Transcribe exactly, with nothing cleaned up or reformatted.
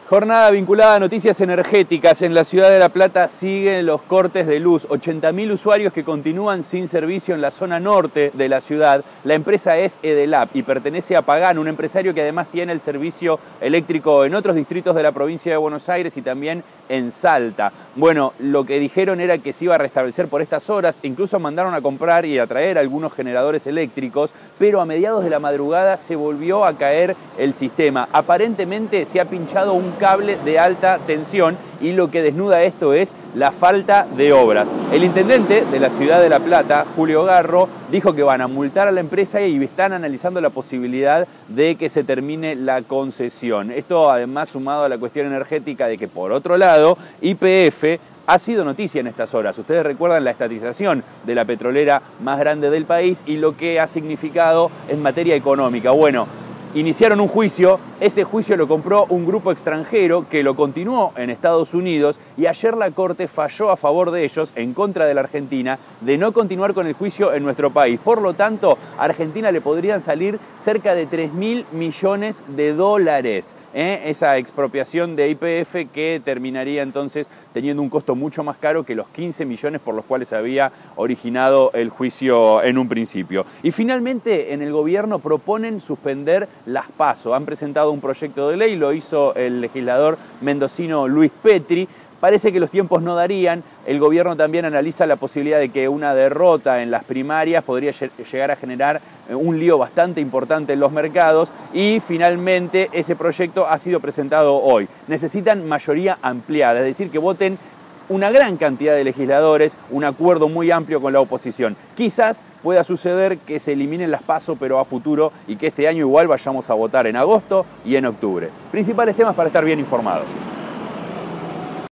Jornada vinculada a noticias energéticas. En la ciudad de La Plata siguen los cortes de luz. ochenta mil usuarios que continúan sin servicio en la zona norte de la ciudad. La empresa es Edelap y pertenece a Pagan, un empresario que además tiene el servicio eléctrico en otros distritos de la provincia de Buenos Aires y también en Salta. Bueno, lo que dijeron era que se iba a restablecer por estas horas. Incluso mandaron a comprar y a traer algunos generadores eléctricos, pero a mediados de la madrugada se volvió a caer el sistema. Aparentemente se ha pinchado un cable de alta tensión y lo que desnuda esto es la falta de obras. El intendente de la ciudad de La Plata, Julio Garro, dijo que van a multar a la empresa y están analizando la posibilidad de que se termine la concesión. Esto además sumado a la cuestión energética de que por otro lado Y P F ha sido noticia en estas horas. Ustedes recuerdan la estatización de la petrolera más grande del país y lo que ha significado en materia económica. Bueno, iniciaron un juicio, ese juicio lo compró un grupo extranjero que lo continuó en Estados Unidos y ayer la Corte falló a favor de ellos, en contra de la Argentina, de no continuar con el juicio en nuestro país. Por lo tanto, a Argentina le podrían salir cerca de tres mil millones de dólares, ¿eh? Esa expropiación de Y P F que terminaría entonces teniendo un costo mucho más caro que los quince millones por los cuales había originado el juicio en un principio. Y finalmente en el gobierno proponen suspender las PASO. Han presentado un proyecto de ley, lo hizo el legislador mendocino Luis Petri. Parece que los tiempos no darían. El gobierno también analiza la posibilidad de que una derrota en las primarias podría llegar a generar un lío bastante importante en los mercados y finalmente ese proyecto ha sido presentado hoy. Necesitan mayoría ampliada, es decir, que voten una gran cantidad de legisladores, un acuerdo muy amplio con la oposición. Quizás pueda suceder que se eliminen las PASO, pero a futuro, y que este año igual vayamos a votar en agosto y en octubre. Principales temas para estar bien informados.